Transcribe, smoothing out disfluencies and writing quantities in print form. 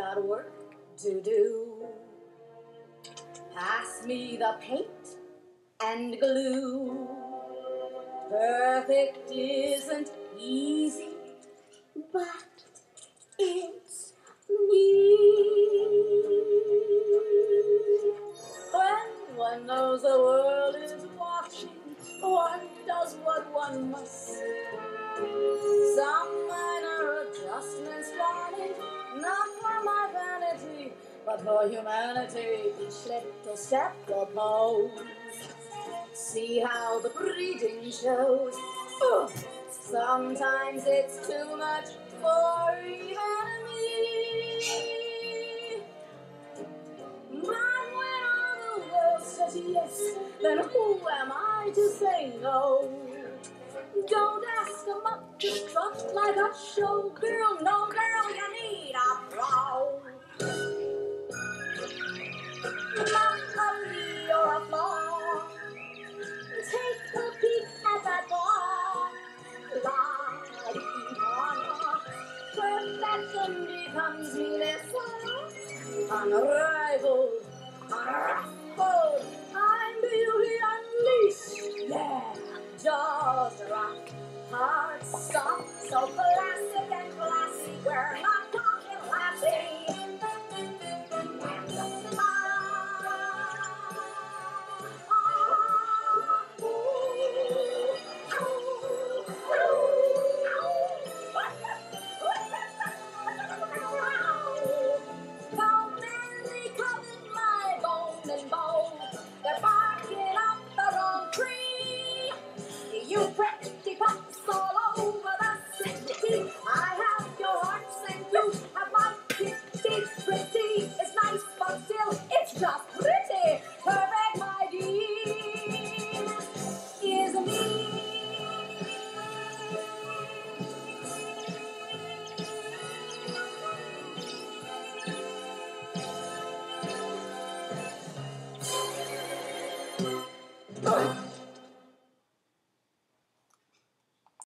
got work to do. Pass me the paint and glue. Perfect isn't easy, but it's me. When one knows the world is watching, one does what one must. Some minor adjustments wanted, not for my vanity, but for humanity. Each little step proposed. See how the breeding shows. Sometimes it's too much for even me. But when all the world says yes, then who am I to say no? Don't ask them up to strut like a showgirl. No, girl, you need a pro.